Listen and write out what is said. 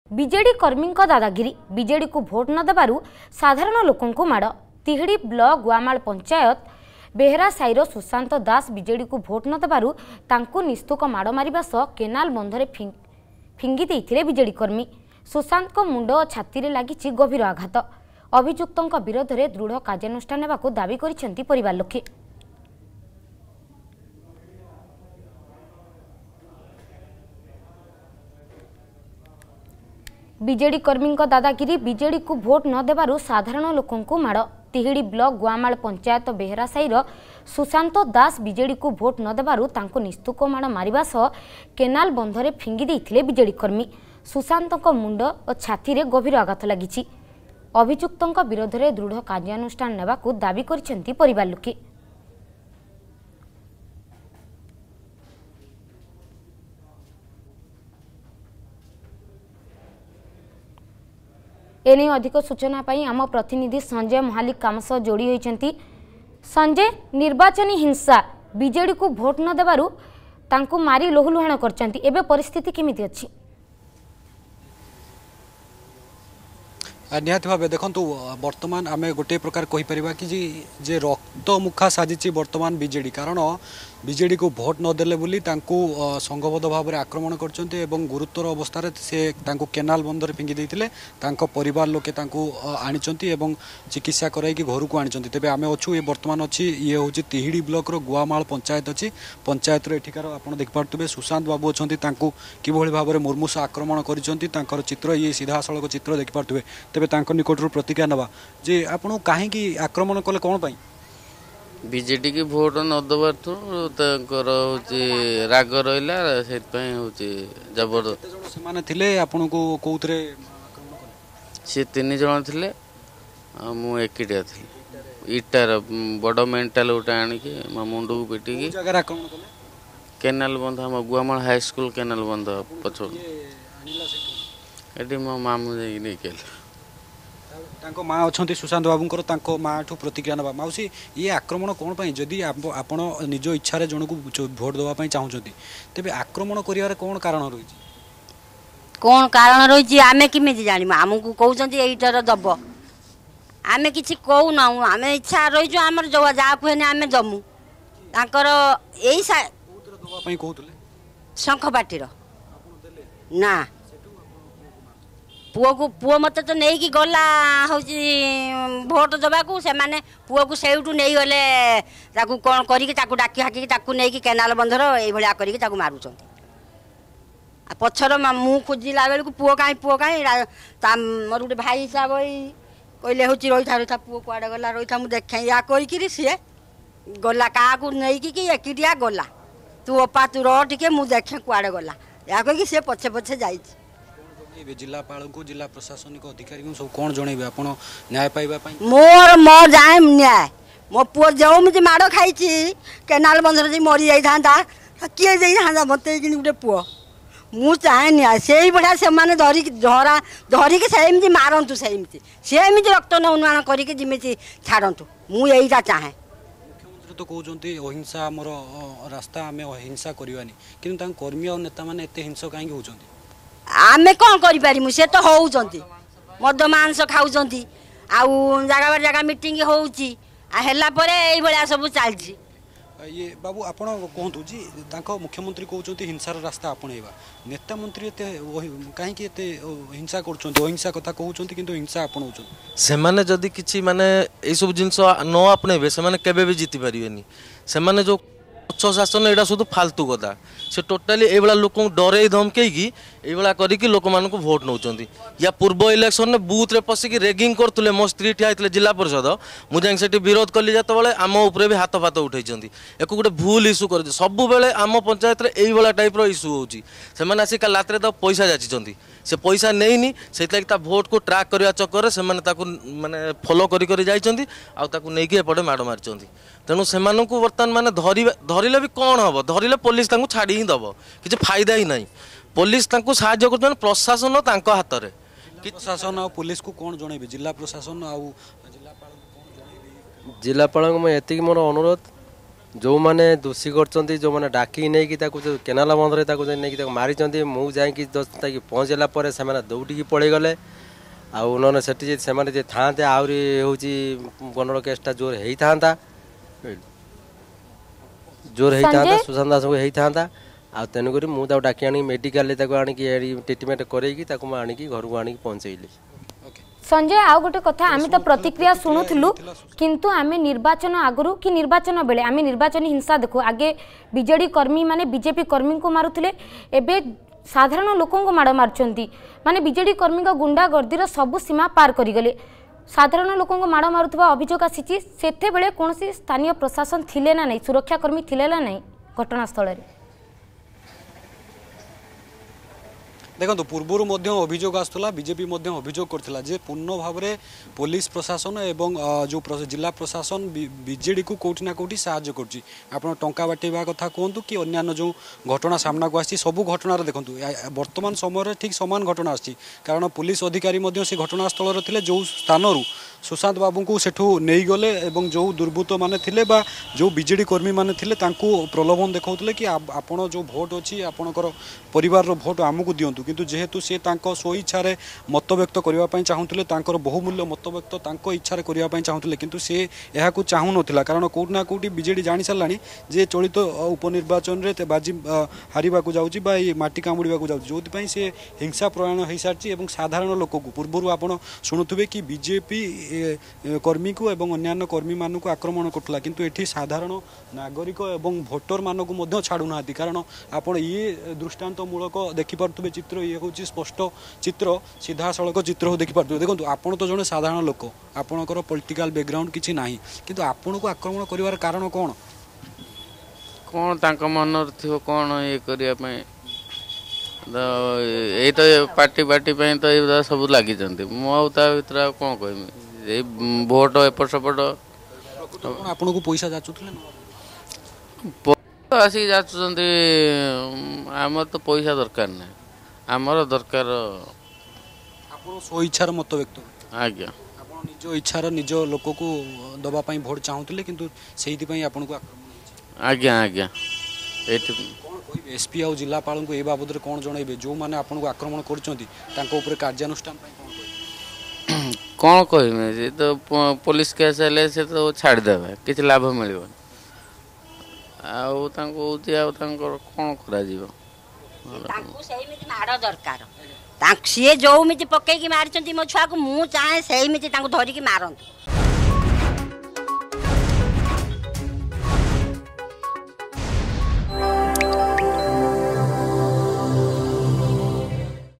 BJD कर्मी दादागिरी BJD को भोट न देबारु साधारण लोकंकु माड़ तिहिड़ी ब्लॉक गुआमाल पंचायत बेहरा साईर सुशांत दास बीजेडी को भोट न देबारु तांकु निस्तुक माड़ मारिबा सह केनाल बंधरे फिंगी देइथिले बीजेडी कर्मी। सुशांत को मुंड और छाती रे लागिछि गभीर आघात। अभियुक्तों विरोध में दृढ़ कार्यानुष्ठान नेबाकु दाबी करिसेंति परिवार लोके। बीजेडी कर्मी दादागिरी बीजेडी को भोट न देबारु साधारण लोकंकु माड़ तिहिड़ी ब्लॉक गुआमाल पंचायत बेहरा साईर सुशांत दास बीजेडी को भोट न देबारु तांको निस्तुक माड़ मारिबा सह केनाल बंधरे फिंगी देइथिले बीजेडी कर्मी। सुशांत मुंड और छाती रे गभीर आघात लागिछि। अभियुक्तों विरोध में दृढ़ कार्यानुष्ठान नेबाकु दाबी करिसेंति परिवार लोके। एने अधिक सूचना पाई आम प्रतिनिधि संजय महालिक काम सह जोड़ी होइछंती। संजय, निर्वाचनी हिंसा बीजेडी को भोट न देबारु तांको मारी लोहुलुहाण करछंती, एबे परिस्थिति केमिति अछि? निहत भाव देखु बर्तमान आम गोटे प्रकार कहीपर कि जे रक्त मुखा साजिश बर्तमान बीजेडी, कारण बीजेडी को भोट नदेले बोली संघबद्ध भाव में आक्रमण करते गुरुतर अवस्था से केनाल बंधर फिंगी देते परिवार लोके आनी चिकित्सा कराई घर को आनी। तेज आम अच्छु ये बर्तमान अच्छी ये हूँ तिहिड़ी ब्लॉक गुआमाल पंचायत अच्छी पंचायत एठिकार आप देखिपे सुशांत बाबू अच्छा कि भाव में मुर्मूष आक्रमण कर चित्र ये सीधा सड़क चित्र देखिपे। तेज निकटर प्रतिक्रिया नवा जे आपन कहीं आक्रमण कले कौन पाई बीजेडी की भोट न दबार राग रहा से जबरदस्त सी 3 जन थे मुझे इटार बड़ मेंटाल गोटे आणिकी मो मुंड को पिटिकी केनाल बंध आम गुआमाल हाई स्कूल केनाल बंध पछ ये मो मामू जाइए माँ अच्छा सुशांत बाबू माँ ठू प्रतिक्रिया ना मौसी ये आक्रमण कौन पाई जदि आप निज इच्छा जन को भोट देवाई चाहते तेज आक्रमण कर कौन कारण रही कौन कारण रही आम किमी जान आमको कहते यहीटर दब आम कि कहूना आम इच्छा रही आम जहाँ कहे आम जमु यही शंखपाटीर ना पुओ मत तो नहीं कि गला हूँ भोट देवा से मैंने पुओ को सेठू नहीं गले कौन करके डाकी हाकी नहीं केनाल बंधर ये करके मारुंट पछर मु खोजला बेलू पुओ कहीं मोर गोटे भाई हिसाब कहले हूँ रही था रही था पुओ कड़े गला रही था मुझे देखे या कहीकि सी गला क्या नहीं कि एकिटिया गला तू अपा तू रे मुझे देखे कड़े गला या कहीकि सी पछे पछे जा जिलापाल को जिला प्रशासनिक अधिकारी को सब कौन जनइबे आपण न्याय पाइबा मोर जाए न्याय मो पुओ जो मुझे माड़ खाई केनाल बंधर जी मरी जाता किए जाता मत गोटे पुओ मु चाहे न्याय से भाया से धरिकी सेमती मारतु सेमती रक्त निर्माण करके जमी छाड़तु मुझा चाहे। मुख्यमंत्री तो कहते अहिंसा आमर रास्ता आम अहिंसा करवानी कि कर्मी और नेता मैंने एत हिंसा कहीं होती आमे कौन करूँ से तो होती मद मांस खाऊँ आउ जगह जगह मीटिंग होगा सब चलती ये बाबू आप कहतु जी मुख्यमंत्री कहते हिंसार रास्ता आपणेबा नेता मंत्री कहीं हिंसा करहिंसा कथा कहते कि हिंसा आपणाऊँ से मैंने जदि किसी माने ये सब जिनस न आपणेबे से केबे भी जीति पारिबेनी से जो उच्च शासन यहाँ शुद्ध फालतू कथा से टोटाली ये लोक डरे धमकईकी ये करके लोक मानक भोट नौ या पूर्व इलेक्शन में बूथ रे पशिकी रेगिंग करते मो स्त्री ठिया जिला परिषद मुझे से विरोध कली जो आम उपर भी हाथ फात उठे एक गोटे भूल इश्यू कर सब बेले आम पंचायत में टाइप इश्यू होने आसिक लात पैसा जाचिंट से पैसा नहीं से भोट को ट्राक करने चक्कर से माने फॉलो करके एपटे माड़ मारी तेणु से बर्तमान माने धरले भी कौन हम धरले पुलिस छाड़ी ही दब कि फायदा ही ना पुलिस साहाय्य कर प्रशासन हाथ में प्रशासन और पुलिस को कौन जन जिला प्रशासन जिलापाल मैं ये मोर अनुरोध जो मैंने दोषी कर जो मैंने डाकी नहीं केनाल बंधरे नहीं मारी मुझे पहुँचला से दौड़ी पड़े गले आने से था आहरी हूँ गंडगोल केसटा जोर होता सुशांत दास को होता आ तेणुक मुझे डाकी आनी मेडिकल आनी ट्रिटमेंट करके आनी घर को आनी पहुँचेली। संजय आउ गोटे कथा आम तो प्रतिक्रिया शुणुलु किंतु आम निर्वाचन आगु कि निर्वाचन बेले आम निर्वाचन हिंसा देखु आगे बीजेडी कर्मी माने बीजेपी कर्मी को मारुथिले एबे साधारण लोकों को माड़ मारुचंती माने बीजेडी कर्मी को गुंडा गर्दीर सबु सीमा पार करिगले साधारण लोकों को माड़ मारुथबा अभियोग आसीची सेते बेले कोनोसी स्थानीय प्रशासन थिले ना नहीं सुरक्षा कर्मी थिले ना नहीं घटनास्थल रे देखो पूर्वर अभियोग आसला बीजेपी अभियोग करथिला जे पूर्ण भाव में पुलिस प्रशासन एवं जो जिला प्रशासन बीजेडी को कोठी ना कोठी साहाय्य करछि आपण टंका बाटिबा कथा कहतु कि अन्य जो घटना सामना को आसी सबू घटनार देखु वर्तमान समय ठीक समान घटना आसी कारण पुलिस अधिकारी से घटनास्थल थे जो स्थान सुशांत बाबू को सेठू नहीं गले एवं जो दुर्बृत्त माने थिले बा जो बीजेडी कर्मी माने थिले तांको प्रलोभन देखाउतले कि आपण जो भोट अछि आपणकर परिवार रो भोट आमको दियंतु किंतु जेहेतु से तांको स्व इच्छा रे मत व्यक्त करबा पई चाहुतले तांकर बहुमूल्य मत व्यक्त तांको इच्छा रे करबा पई चाहुतले किंतु से एहा को चाहु नथिला कारण कोट ना कोटी बीजेडी जानि सलानी जे चलित उपनिर्वाचन रे बाजी हारिबा को जाउची बा माटी कामुडीबा को जाउची जोति पई से हिंसा प्रयाण होई सारची एवं साधारण लोक को पूर्वरु आपण सुनुथुबे कि बीजेपी कर्मी को एवं अन्य कर्मी मान को आक्रमण करथला किंतु एठी साधारण नागरिक एवं भोटर मान को मध्य छाड़ू ना कारण आपण ये दृष्टांत मूलक देखि पारथुबे चित्र ये हूँ स्पष्ट चित्र सीधा सड़क चित्र हो देखि पारथुबे देखो आपण तो जने साधारण लोक आपणकर पॉलिटिकल बैकग्राउंड किछि नाही किंतु आपण को आक्रमण करिवार कारण कोन कौन तांका मन थो कौन ये करने ये तो पार्टी पार्टी पे तो ये सब लगी भर कौन कह भोट एपट सेपट आपन को पैसा जाचुथले आसिक जाचुंट आम तो पैसा दरकार ना आमर दरकार स्व इच्छार मत व्यक्त आज्ञा निज इच्छार निज लोक को दवाई भोट चाहूले किंतु से आपन को आज्ञा आज्ञा एसपी आउ जिलापाल को ए बाबद कौन जनइबे जो माने आपन को आक्रमण कर कार्यानुष्ठान कौन कह तो पुलिस केस हेले से तो छाड़देवे किसी लाभ मिल कौन माड़ दरकार सी जो पकईकी मारी मो छुआ को मुझे चाहे से धरिकी मारतु